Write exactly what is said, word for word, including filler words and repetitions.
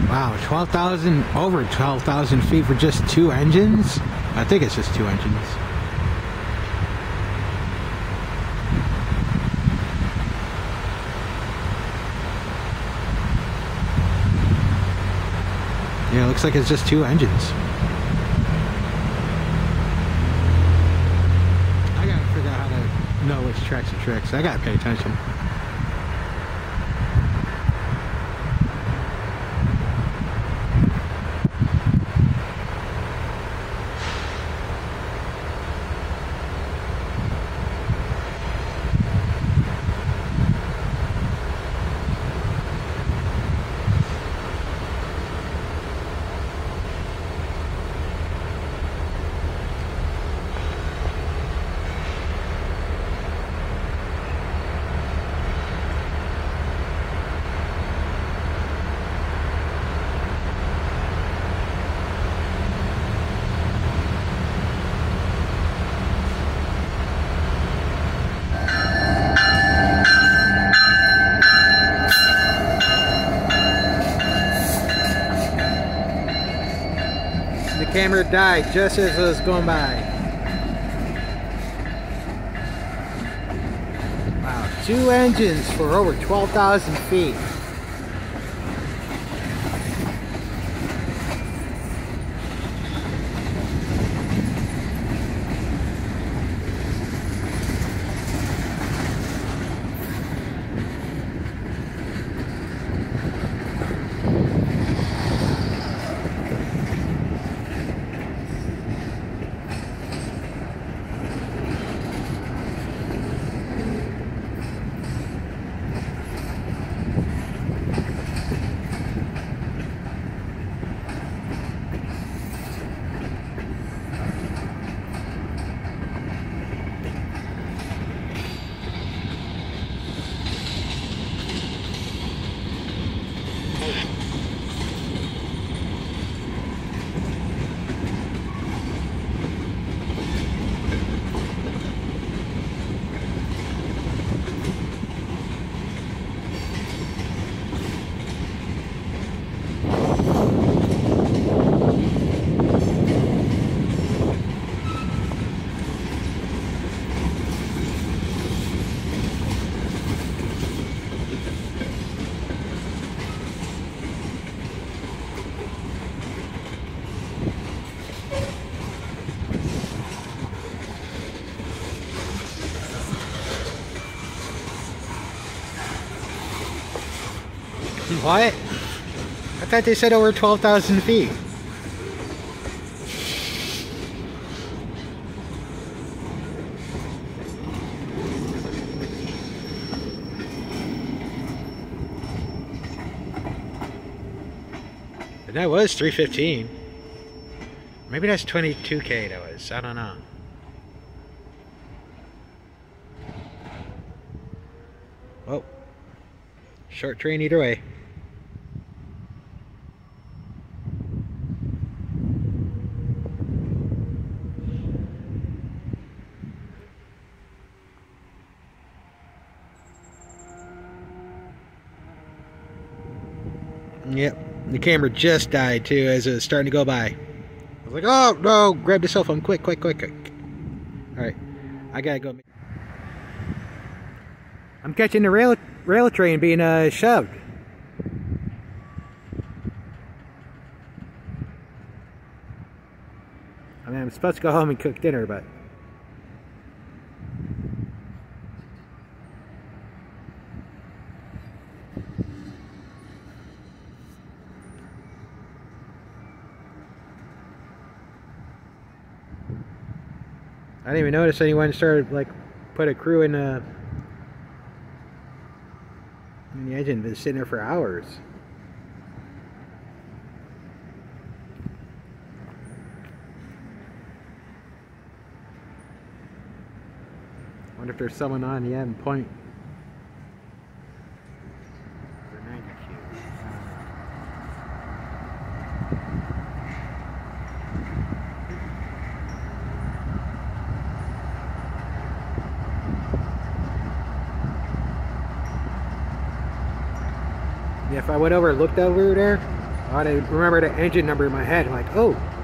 Wow, twelve thousand, over twelve thousand feet for just two engines? I think it's just two engines. Yeah, it looks like it's just two engines. I gotta figure out how to know which tracks are tricks. I gotta pay attention. The camera died just as it was going by. Wow, two engines for over twelve thousand feet. What? I thought they said over twelve thousand feet. But that was three fifteen. Maybe that's twenty-two K that was. I don't know. Oh. Short train either way. Yep, the camera just died too as it was starting to go by. I was like, oh no, grab the cell phone, quick, quick, quick, quick. Alright, I gotta go. I'm catching the rail, rail train being uh, shoved. I mean, I'm supposed to go home and cook dinner, but... I didn't even notice anyone started, like, put a crew in, uh, in the engine. Been sitting there for hours. Wonder if there's someone on the end point. Yeah, if I went over and looked over there, I had to remember the engine number in my head. I'm like, oh,